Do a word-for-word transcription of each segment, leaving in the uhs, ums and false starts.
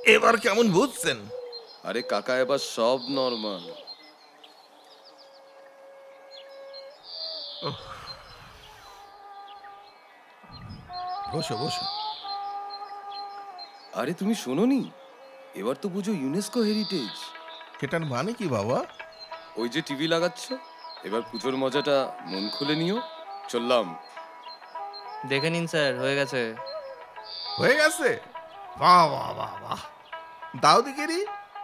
এবার কেমন বুঝছেন? আরে কাকা এবার সব নরমাল। বসো বসো। আরে তুমি শোনোনি, এবার তো পুজো ইউনেস্কো হেরিটেজ। সেটার মানে কি বাবা? ওই যে টিভি লাগাচ্ছ, এবার পুজোর মজাটা মন খুলে নিও। চললাম। দেখে নিন স্যার, হয়ে গেছে। হয়ে গেছে? বাহ বাহ বাহ বাহ, দাও দিকেরি।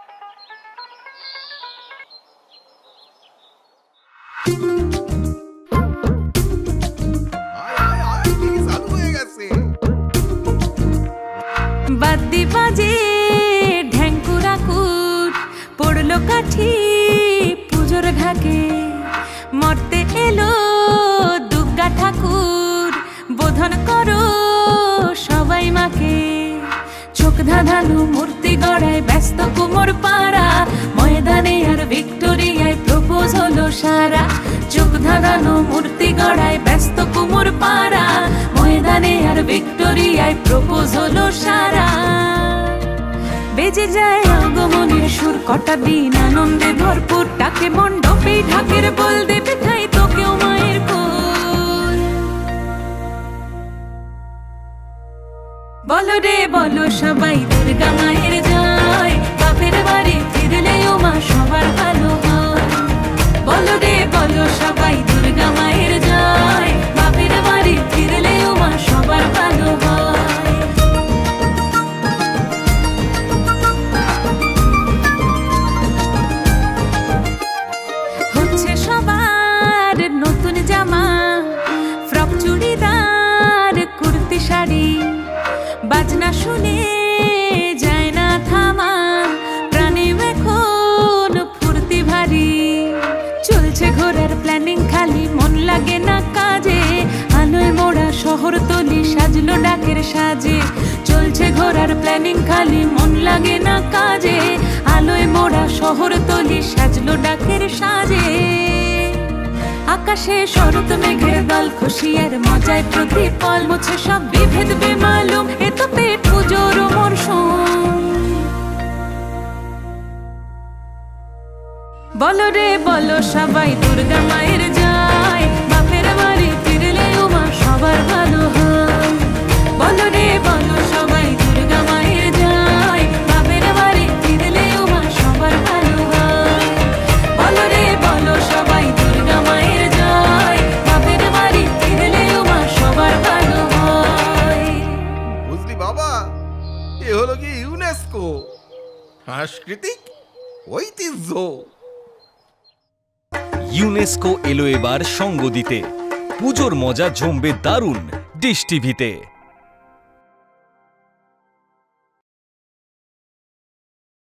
বাদ্যি বাজে ঢ্যাঙ্কুরা কুট, পড়লো কাঠি পুজোর ঢাকে। মরতে এলো দুর্গা ঠাকুর, বোধন করো সবাই মাকে। চোখ ধাঁধানো মূর্তি গড়ায় ব্যস্ত কুমোর পাড়া, ময়দানে আর ভিক্টোরিয়ায় প্রপোজ হলো সারা। চোখ ধাঁধানো মূর্তি গড়ায় ব্যস্ত কুমোর পাড়া, ময়দানে আর ভিক্টোরিয়ায় প্রপোজ হলো সারা। বেজে যায় আগমনের সুর, কটা দিন আনন্দে ভরপুর। টাকে মণ্ডপে ঢাকের বল দেবে ঠাই তোকেও মায়ের কোল। বলো রে বলো সবাই দুর্গা মায়ের জয়, বাপের বাড়ি ফিরলেও মা সবার ভালো হয়। বলো রে বলো সবাই দুর্গা মায়ের জয়, বাপের বাড়ি ফিরলেও মা সবার ভালো হয়। হচ্ছে সবার নতুন জামা, ফ্রক চুড়িদার কুর্তি শাড়ি। বাজনা শুনে যায় না থামা, প্রাণে এখন ফুর্তি ভারী। চলছে ঘোরার প্ল্যানিং খালি, মন লাগে না কাজে। আলোয় মোড়া শহর তলি সাজলো ডাকের সাজে। চলছে ঘোরার প্ল্যানিং খালি, মন লাগে না কাজে। আলোয় মোড়া শহর তলি সাজলো ডাকের সাজে। আকাশে শরৎ মেঘের দল, খুশি আর মজায় প্রতিপল। মুছে সব বিভেদ বেমালুম, এ তো পেট পুজোর মরশুম। বলো রে বলো সবাই দুর্গা মায়ের জয়, বাপের বাড়ি ফিরলেও মা সবার ভালো হয়। বলো রে বলো সবাই দুর্গা মায়ের জয়, বাপের বাড়ি ফিরলেও মা সবার ভালো হয়। বলো রে বলো সবাই দুর্গা মায়ের জয়, বাপের বাড়ি ফিরলেও মা সবার ভালো হয়। বুঝলি বাবা, এ হলো কি ইউনেস্কো, সাংস্কৃতিক ঐতিহ্য। ইউনেস্কো এলো এবার সঙ্গ দিতে। পুজোর মজা জমবে দারুণ ডিশ টিভিতে।